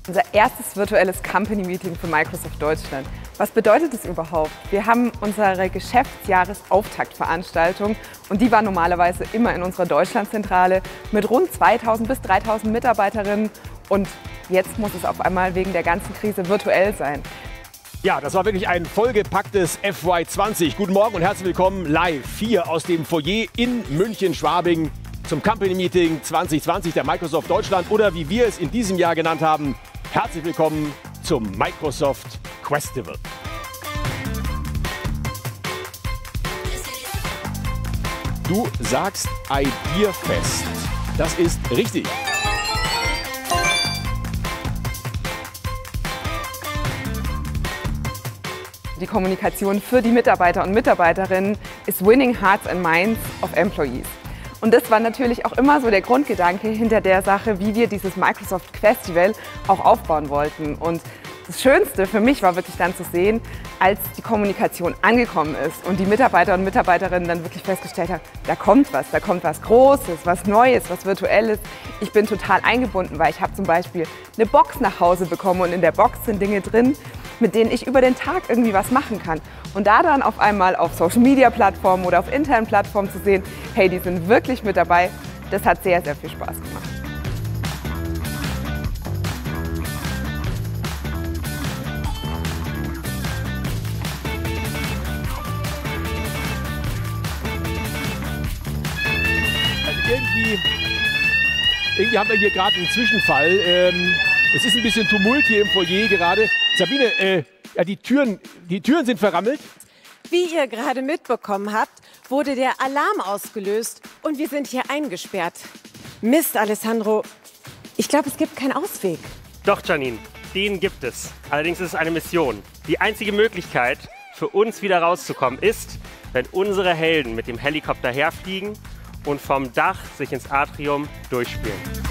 Unser erstes virtuelles Company-Meeting für Microsoft Deutschland. Was bedeutet das überhaupt? Wir haben unsere Geschäftsjahresauftaktveranstaltung und die war normalerweise immer in unserer Deutschlandzentrale mit rund 2000 bis 3000 Mitarbeiterinnen und jetzt muss es auf einmal wegen der ganzen Krise virtuell sein. Ja, das war wirklich ein vollgepacktes FY20. Guten Morgen und herzlich willkommen live hier aus dem Foyer in München-Schwabing zum Company Meeting 2020 der Microsoft Deutschland oder wie wir es in diesem Jahr genannt haben, herzlich willkommen zum Microsoft Questival. Du sagst Ideafest. Das ist richtig. Die Kommunikation für die Mitarbeiter und Mitarbeiterinnen ist Winning Hearts and Minds of Employees. Und das war natürlich auch immer so der Grundgedanke hinter der Sache, wie wir dieses Microsoft Questival auch aufbauen wollten. Und das Schönste für mich war wirklich dann zu sehen, als die Kommunikation angekommen ist und die Mitarbeiter und Mitarbeiterinnen dann wirklich festgestellt haben, da kommt was Großes, was Neues, was Virtuelles. Ich bin total eingebunden, weil ich habe zum Beispiel eine Box nach Hause bekommen und in der Box sind Dinge drin, mit denen ich über den Tag irgendwie was machen kann. Und da dann auf einmal auf Social-Media-Plattformen oder auf internen Plattformen zu sehen, hey, die sind wirklich mit dabei, das hat sehr, sehr viel Spaß gemacht. Also irgendwie haben wir hier gerade einen Zwischenfall. Es ist ein bisschen Tumult hier im Foyer gerade. Sabine, ja, die Türen sind verrammelt. Wie ihr gerade mitbekommen habt, wurde der Alarm ausgelöst und wir sind hier eingesperrt. Mist, Alessandro. Ich glaube, es gibt keinen Ausweg. Doch, Janine, den gibt es. Allerdings ist es eine Mission. Die einzige Möglichkeit für uns wieder rauszukommen ist, wenn unsere Helden mit dem Helikopter herfliegen und vom Dach sich ins Atrium durchspielen.